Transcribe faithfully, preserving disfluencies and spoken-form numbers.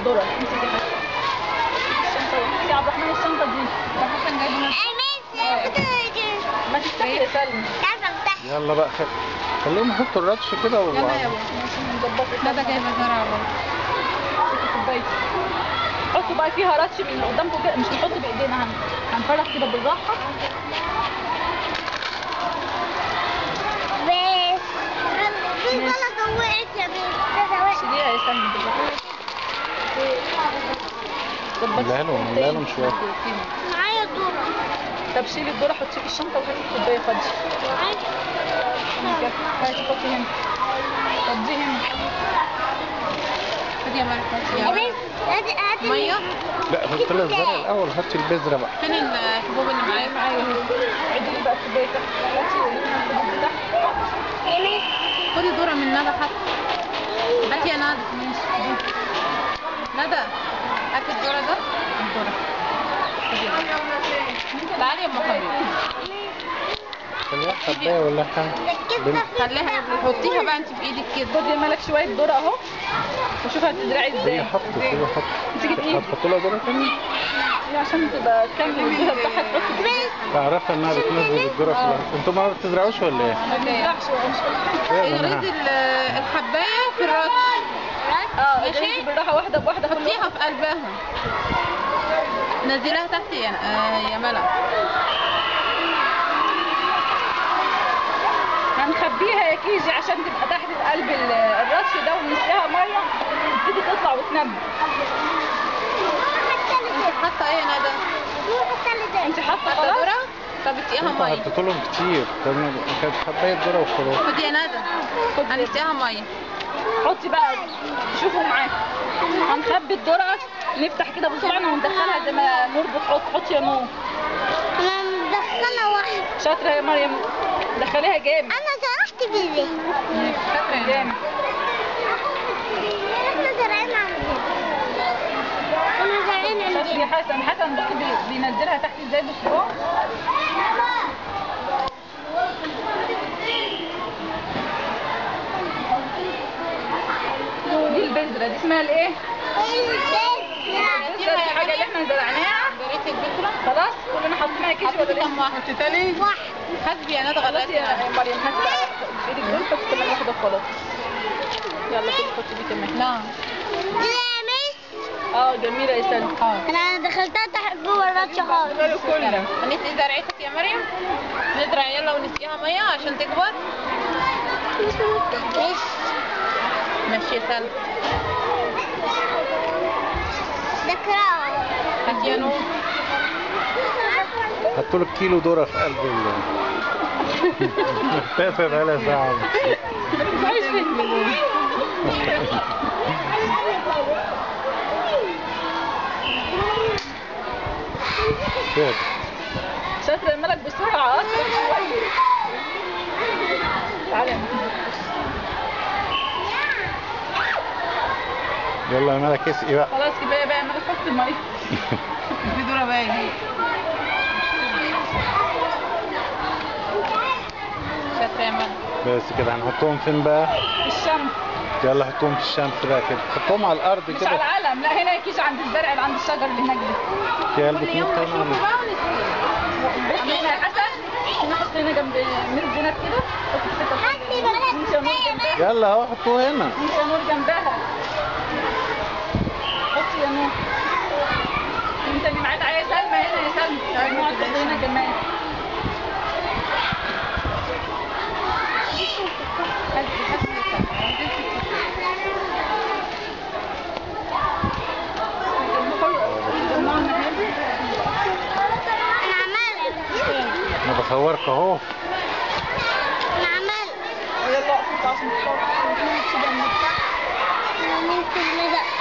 الذره. امسكي يا حسن الشنطه يا عبد الرحمن، الشنطه دي ده حسن جايبها. ما تفتحي يا سلمى. يلا بقى خ... خليهم يحطوا الراتش كده و... يلا يا بابا ماشي نظبطها. ندى جايبه زرع برضه. كوبايه حطوا بقى فيها راتش من اللي قدامكم كده، مش هنحط بايدينا، هن... هنفرح كده بالراحه. بس في سلطه وقعت يا بنت. شيليها يا سلمى بالراحه. نملاها لهم نملاها لهم شويه. معايا ذره. طب شيلي الذره حطيه في الشنطه وهاتي الكوبايه فاضيه. هاتي حطي هنا. فضي هنا. خدي يا مريم. يا بنت هاتي هاتي ميه. لا حط لها الزرع الاول، هاتي البذره بقى. فين الحبوب اللي معايا؟ معايا اهي. عدي لي بقى الكوبايه تحت. هاتي الحبوب تحت. خدي ذره من ندى حتى. هاتي يا ندى. ماشي. ندى هاتي الذره ده. الذره. تعالي يا ام حبيبي. خليها حبايه ولا حاجه. خليها حطيها بقى انت بايدك كده. خدي مالك شويه ذره اهو وشوفي هتزرعي ازاي. هي حطت هي حطت. انت جبتيه؟ هتحط لها ذره تانية؟ هي عشان تبقى تكمل الذره بتاعها تحطي. تعرفها انها بتنزل الذره في الارض. انتوا ما بتزرعوش ولا ايه؟ ما بينفعش مش إيه يا اريد جماعة؟ الحبايه في الراتش. اه ماشي. ماشي بالراحه واحده بواحده. حطيها في قلبها. نزليها تحت يا آه يا ملك. هنخبيها يا كيجي عشان تبقى تحت قلب الرش ده ونسقيها ميه تبتدي تطلع وتنبت. انت حاطه ايه يا ندى؟ انت حاطه حاطه خلاص؟ ذره؟ طب اديها انتوا ميه. حطيتوا لهم كتير. طب كانت حبايه ذره وخلاص. خدي يا ندى. هنديها ميه. حطي بقى شوفوا معاكم. هنخبي الذره نفتح كده بصبعنا وندخلها زي ما نور بتحط. حطي يا نور. انا مدخله واحده. شاطره يا مريم. دخليها جامد. انا زرعت بيبي. شاطره يا جامد. احنا زرعنا عندنا. احنا زرعنا شاطر عندنا. يا حسن. حسن بصي بي- بينزلها تحت ازاي بالصباع. دي البذره دي اسمها الايه؟ البذره دي الحاجه اللي احنا زرعناها. جريت البكره. خلاص كلنا حاطينها كيس ولا حطيتي لسه؟ كام واحده؟ تاني؟ واحد. حسبي يا ندى خلاص غلطتي. يا مريم هاتي بقى بايدك دول حطي كمان واحده خلاص. يلا كده حطي دي كمان. نعم. دي يا مس. اه جميله يا سلمى. انا دخلتها تحت جوه الراتش خالص. كلها. هنسقي زرعتك يا مريم. نزرع يلا ونسقيها ميه عشان تكبر. مس. ماشي يا سلمى. ذكرى. هاتي يا نور. حطوا لك كيلو ذره في قلب ال محتاسه بقالها ساعه. عايش فين؟ كده. شاطره يا ملك بسرعه اسرع شويه. تعالي يا ملك. يلا يا ملك اسقي بقى. خلاص كفايه بقى يا ملك حطي الميه. في ذره باين. شاطره يا ملك. بس كده هنحطهم فين بقى؟ في الشمس. يلا حطهم في الشمس بقى كده. حطهم على الارض مش كده. على العلم، لا هنا يكيش عند الزرع اللي عند الشجر اللي هناك ده. في قلب كل يوم تموت نشوفه تاني. بقى ونسقيه. عملنا يا حسن هنا حط هنا جنب مير زينب كده. حط الحته هاتي بقى. انت يا نور جنبها. يلا اهو حطوه هنا. انت يا نور جنبها. حطي يا نور. انت اللي معاك يا سلمى هنا يا سلمى. تعالي نقعد تحت هنا كمان. حسبي حسبي يا سلمى. انا عملت. انا بصورك اهو. انا عملت. يلا اقفل عشان تصور. انا ممكن ندق.